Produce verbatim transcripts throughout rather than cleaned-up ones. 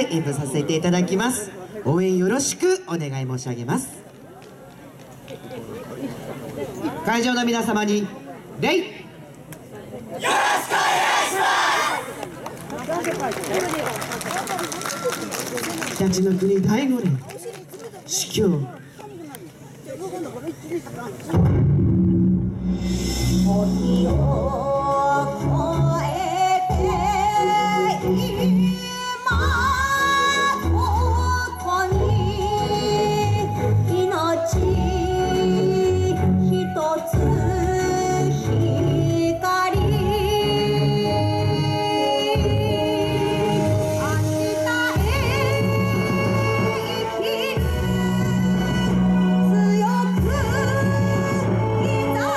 演舞させていただきます。応援よろしくお願い申し上げます。会場の皆様に礼。よろしくお願いします。常陸の国第五連司教時を越えて今ここに命ひとつ光明日へ生きる強くいざ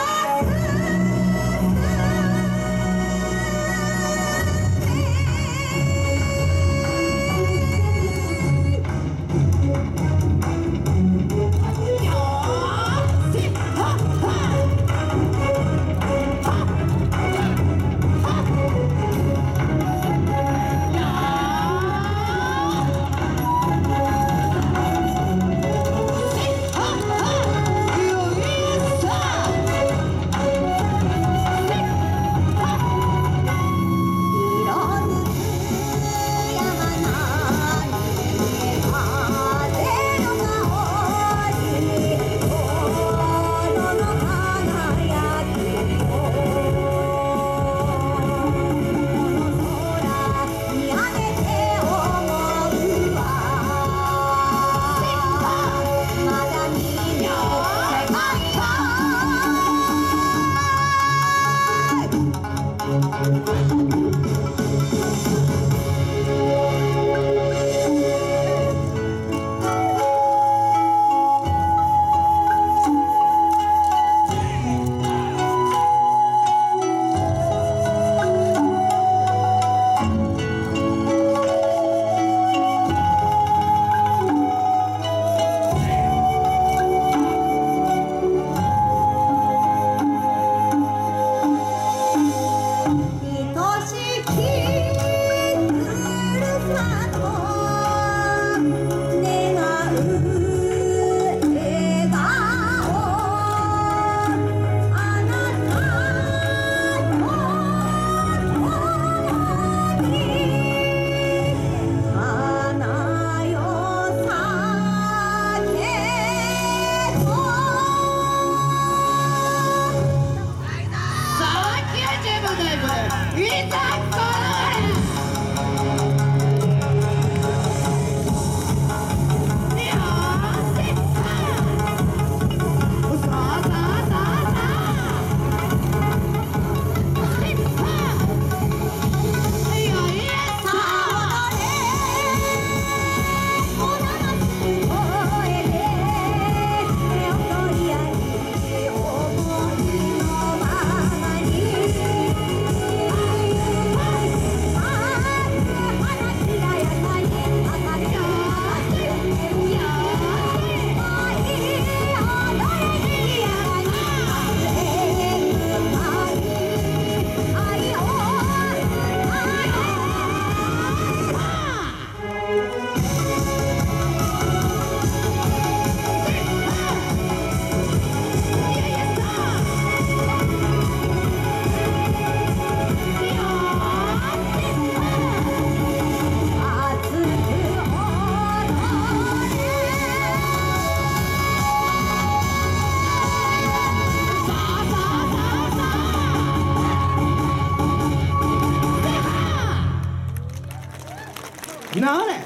今まで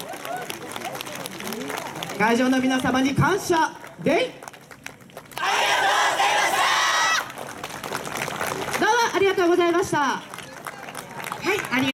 会場の皆様に感謝でい。ありがとうございました。どうもありがとうございました。はい、あり